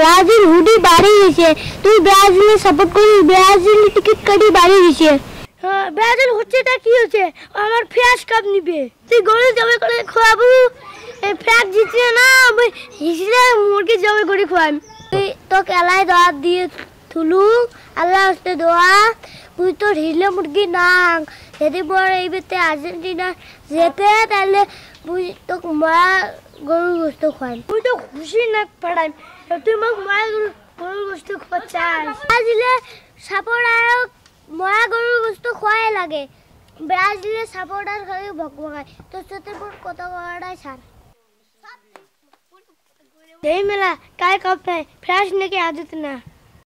Brazil hoodie বাড়ি গেছে তুই ব্রাজিলে সাপোর্ট করিস ব্রাজিল টিকিট কাটি বাড়ি গেছে ব্রাজিল হচ্ছেটা কি হচ্ছে আমার ফ্রেশ কাপ নিবে তুই গরু জবে করে খাওয়াবো ফ্রেশ জিতছে না হিসলে মুরগি জবে করে খাওয়াম তুই তো কেলাই দাঁত দিয়ে থুলু আল্লাহ হস্তে দোয়া তুই তো হিসলে মুরগি নাং যদি বড় এই বেতে আর্জেন্টিনা যেতে তাহলে তুই তো মা গরুর গোস্ত খাওয়াম তুই তো খুশি না পড়াই তুই মোক মা গরুর গোস্ত খাওয়াচ্ছিস ব্রাজিলে সাপোর্টার ময়া গরুর গোস্ত খাওয়াই লাগে ব্রাজিলে সাপোর্টার খালি ভকভকায় তোর সাথে কথা বলাটাই ছাড় এই মেলা কাল কাপ ফ্রেশ নাকি আদত না